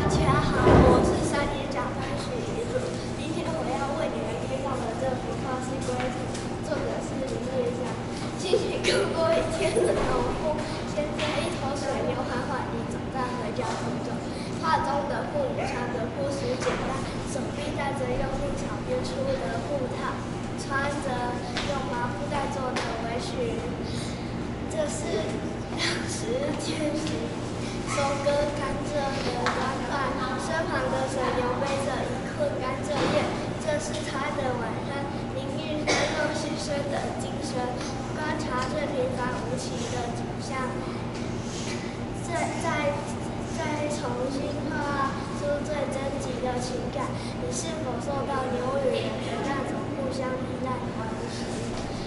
家好，我是三年甲班许一主。今天我要为你们介绍的这幅画是龟图，作者是林业祥。心情度过一天的农夫，牵着一头水牛缓缓地走在回家途中。画中的妇女穿着朴实简单，手臂戴着用力巧编出的布套，穿着用麻布袋做的围裙。这是当时天时收割甘蔗的端饭，身旁的水牛背着一捆甘蔗叶，这是他的晚餐。淋浴着用牺牲的精神，观察最平凡无奇的景象，再重新画出最真挚的情感。你是否受到牛与人的那种互相依赖的关系？